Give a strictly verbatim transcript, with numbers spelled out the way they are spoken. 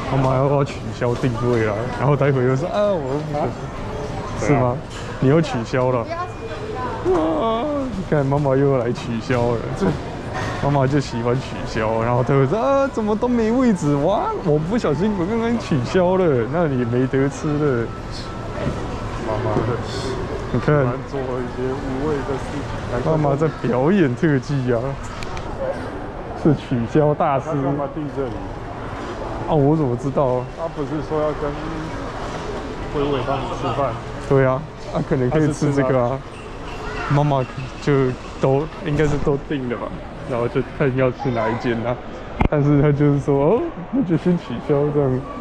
妈妈要不要取消定位啦？然后待会又说啊，我不、啊、是吗？你又取消了？啊！你看妈妈又要来取消了，妈妈就喜欢取消，然后她会说啊，怎么都没位置哇！我不小心我刚刚取消了，那你没得吃了。 妈妈的， 你看， 做一些无谓的事情。 妈妈在表演特技啊，是取消大师。 干嘛定这里？ 啊，我怎么知道？ 他不是说要跟伟伟他们吃饭？ 对啊，啊，可能可以吃这个啊。妈妈就都应该是都定了吧，然后就看要吃哪一间啦、啊。但是他就是说，哦，那就先取消这样。